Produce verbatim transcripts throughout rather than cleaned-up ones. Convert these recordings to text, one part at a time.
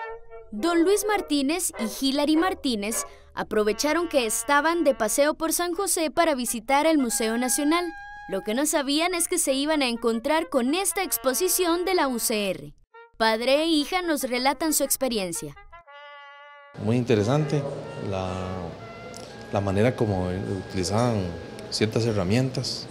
Don Luis Martínez y Hilary Martínez aprovecharon que estaban de paseo por San José para visitar el Museo Nacional. Lo que no sabían es que se iban a encontrar con esta exposición de la U C R. Padre e hija nos relatan su experiencia. Muy interesante la, la manera como utilizaban ciertas herramientas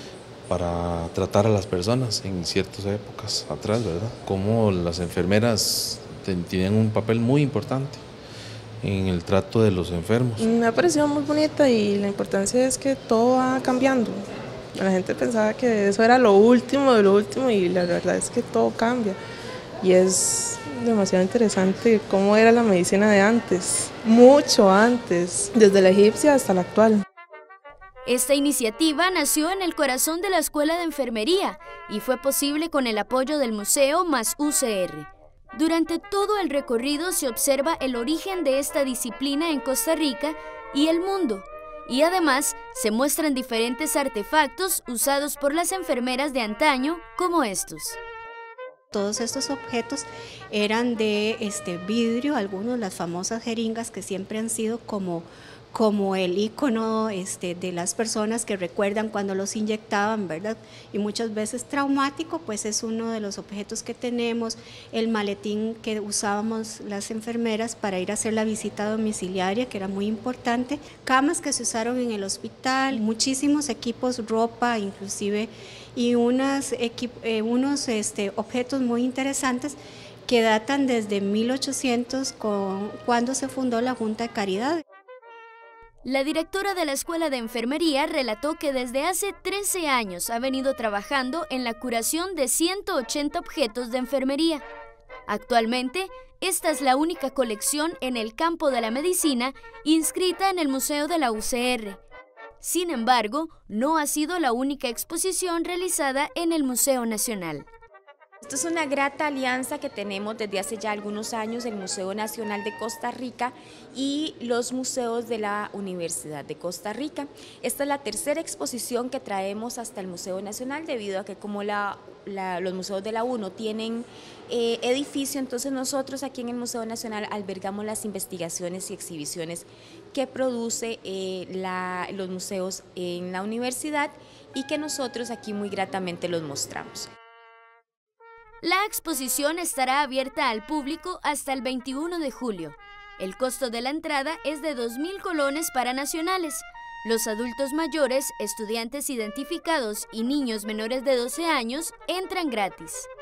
para tratar a las personas en ciertas épocas atrás, ¿verdad? Cómo las enfermeras tienen un papel muy importante en el trato de los enfermos. Me ha parecido muy bonita y la importancia es que todo va cambiando. La gente pensaba que eso era lo último de lo último y la verdad es que todo cambia. Y es demasiado interesante cómo era la medicina de antes, mucho antes, desde la egipcia hasta la actual. Esta iniciativa nació en el corazón de la Escuela de Enfermería y fue posible con el apoyo del museo más U C R. Durante todo el recorrido se observa el origen de esta disciplina en Costa Rica y el mundo, y además se muestran diferentes artefactos usados por las enfermeras de antaño, como estos. Todos estos objetos eran de este vidrio, algunos las famosas jeringas que siempre han sido como, como el icono este, de las personas que recuerdan cuando los inyectaban, ¿verdad? Y muchas veces traumático, pues es uno de los objetos que tenemos, el maletín que usábamos las enfermeras para ir a hacer la visita domiciliaria, que era muy importante, camas que se usaron en el hospital, muchísimos equipos, ropa, inclusive, y unas, eh, unos este, objetos muy interesantes que datan desde mil ochocientos, con, cuando se fundó la Junta de Caridad. La directora de la Escuela de Enfermería relató que desde hace trece años ha venido trabajando en la curación de ciento ochenta objetos de enfermería. Actualmente, esta es la única colección en el campo de la medicina inscrita en el Museo de la U C R. Sin embargo, no ha sido la única exposición realizada en el Museo Nacional. Esto es una grata alianza que tenemos desde hace ya algunos años, el Museo Nacional de Costa Rica y los museos de la Universidad de Costa Rica. Esta es la tercera exposición que traemos hasta el Museo Nacional, debido a que como la, la, los museos de la U no tienen eh, edificio, entonces nosotros aquí en el Museo Nacional albergamos las investigaciones y exhibiciones que produce eh, la, los museos en la universidad y que nosotros aquí muy gratamente los mostramos. La exposición estará abierta al público hasta el veintiuno de julio. El costo de la entrada es de dos mil colones para nacionales. Los adultos mayores, estudiantes identificados y niños menores de doce años entran gratis.